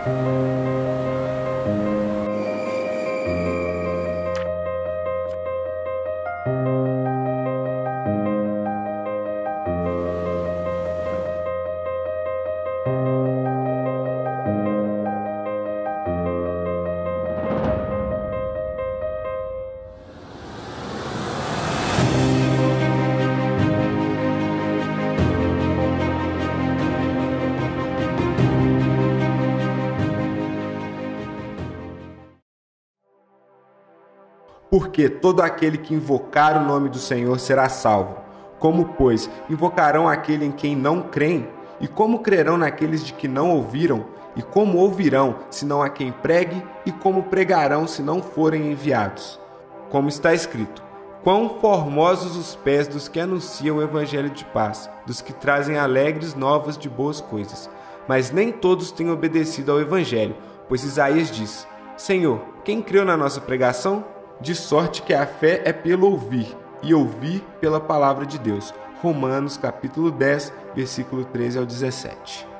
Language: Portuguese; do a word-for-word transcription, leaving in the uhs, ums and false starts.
Porque todo aquele que invocar o nome do Senhor será salvo. Como, pois, invocarão aquele em quem não creem? E como crerão naqueles de que não ouviram? E como ouvirão, senão a quem pregue? E como pregarão, se não forem enviados? Como está escrito: quão formosos os pés dos que anunciam o evangelho de paz, dos que trazem alegres novas de boas coisas. Mas nem todos têm obedecido ao evangelho, pois Isaías diz: Senhor, quem creu na nossa pregação? De sorte que a fé é pelo ouvir, e ouvir pela palavra de Deus. Romanos capítulo dez, versículo treze ao dezessete.